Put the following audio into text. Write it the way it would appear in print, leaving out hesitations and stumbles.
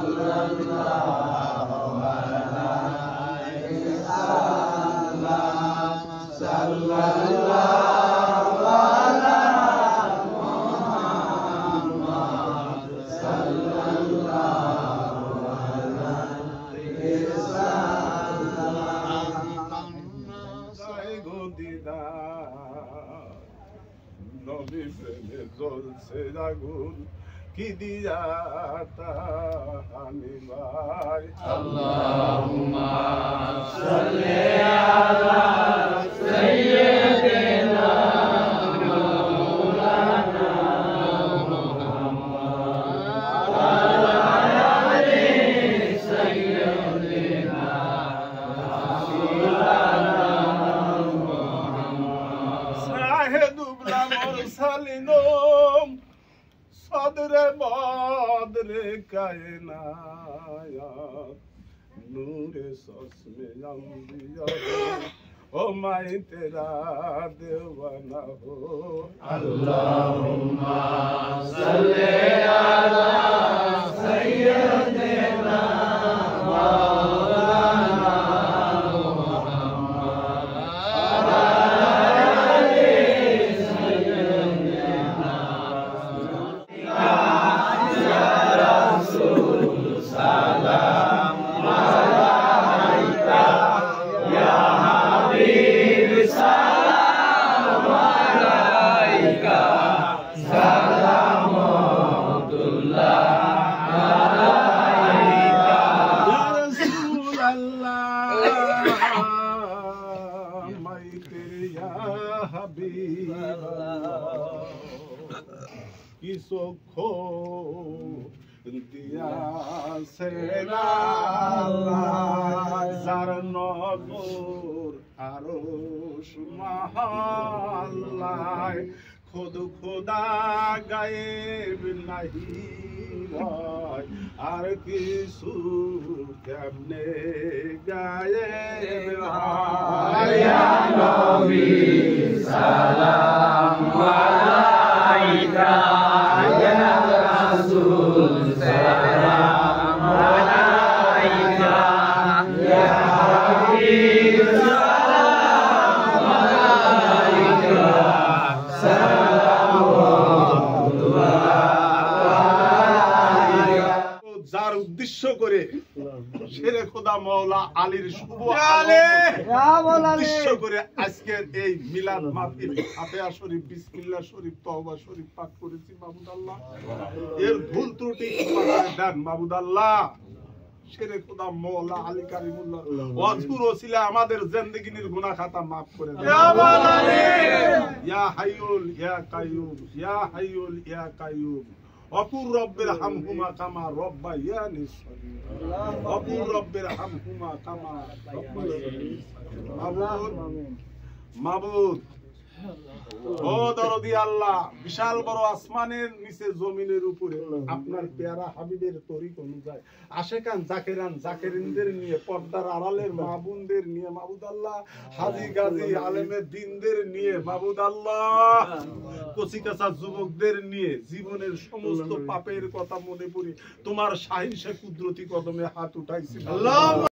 নবী প্রেমে জ্বলছে আগুন কি দিয়া তাহানি ভাই আল্লাহুম্মা সাল্লি আলা সাইয়্যিদিনা মাওলানা মুহাম্মদ ওয়া আলা আলি সাইয়্যিদিনা রাসূলুল্লাহ মুহাম্মদ শাহেদু মুরসালিনুম সদরে বদরে কায়নাত নূরে সসমে আম্বিয়া ও মাই তেরা দেওয়ানা হো আল্লাহুম্মা সাল্লি আলা সাইয়্যিদিনা মাওলানা মুহাম্মদ ওয়া আলা আলি সাইয়্যিদিনা ইয়া রাসূল সালাম আলাইকা ইয়া হাবিব সালাম আলাইকা সালামুল্লাহ আলাইকা ইয়া রাসূলুল্লাহ মাই তেরে ইয়া হাবিবাল্লাহ কি সখো দিয়া সেনা যার নগর আরশ মহল্লায় খুদ খোদা গায়েব নাহি রয় আর কিছু কেমনে গায়েব হয় ইয়া নবী সালাম আলাইকা ইয়া রাসূল সালাম আলাইকা ইয়া হাবিব সালাম আলাইকা সালামুল্লাহ আলাইকা যার উদ্দেশ্য করে শেরে খোদা মাওলা আলীর শুভ উদ্দেশ্য করে আজকের এই মিলাদ মাহফিল ফাতিহা শরীফ বিসমিল্লাহ শরীফ তওবা শরীফ পাঠ করেছি মাহমুদ আল্লাহ এর ভুল ত্রুটি ক্ষমা করে দেন মাহমুদ আল্লাহ শেরে খোদা মাওলা আলী কারিমুল্লাহ ওয়াজকুর ওসিলা আমাদের জিন্দেগির গুনাহ খাতা maaf করে দেন ইয়া মাওলানা ইয়া হাইয়ুল ইয়া কাইয়ুম ইয়া হাইয়ুল ইয়া কাইয়ুম অকুর রব্বের হামহুমা কামা রব্বায়ানি সগীরা অকুর রব্বের হামহুমা কামা রব্বায়ানি মাবুদ ও দরদি আল্লাহ বিশাল বড় আসমানের নিচে জমিনের উপরে আপনার পেয়ারা হাবিবের তরিক অনুযায়ী আশেকান জাকেরান জাকেরিনদের নিয়ে পর্দার আড়ালের মাহবুবদের নিয়ে মাবুদ আল্লাহ হাজী গাজী আলেমের দ্বীনদের নিয়ে মাবুদ আল্লাহ কচিকাঁচা যুবকদের নিয়ে জীবনের সমস্ত পাপের কথা মনে পড়ে তোমার শাহিন কুদরতি কদমে হাত উঠাইছি আল্লাহ।